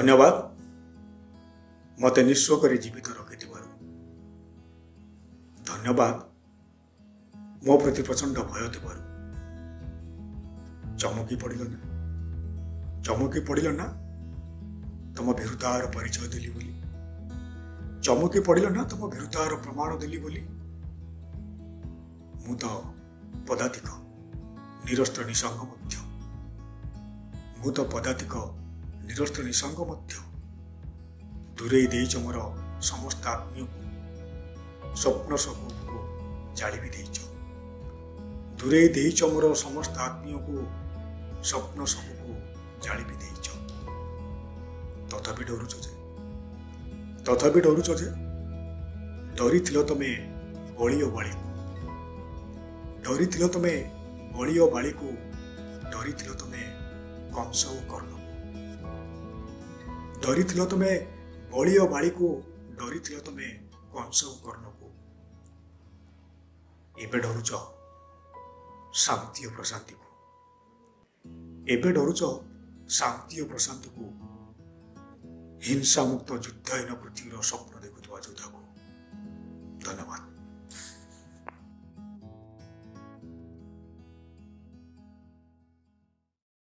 धन्यवाद मते निस्व कर जीवित रखिथिबारु। धन्यवाद मो प्रति प्रचंड भय थिबारु। चमकी पड़िल ना तुम भीरुतार परिचय देली बोली। चमकी पड़िल ना तुम भीरुतार प्रमाण देली बोली। मु तो पदातिक निरस्त निसंग मध्य। मु तो पदातिक निरस्त निसंग मध्य। दूरे देइछ मोर समस्त आत्मीय स्वप्न सबू को जाली भी देइछ। दूरे देइछ मोर समस्त आत्मीय को स्वप्न सबू को जाली भी देइछ। तथापि डरुछ जे डरी थिलो तमे बलियो बाली को। डरी थिलो तमे बलियो बाली को। डरी थिलो तमे कंस और कर्ण को। डरी थिलो तमे बलियो बाली को। डरी थिलो तमे कंस और कर्ण को। एबे डरुछ शांति और प्रशांति को। एबे डरुछ शांति और प्रशांति को। हिंसा मुक्त युद्धहीन पृथ्वीर स्वप्न देखुवा योद्धा को। धन्यवाद।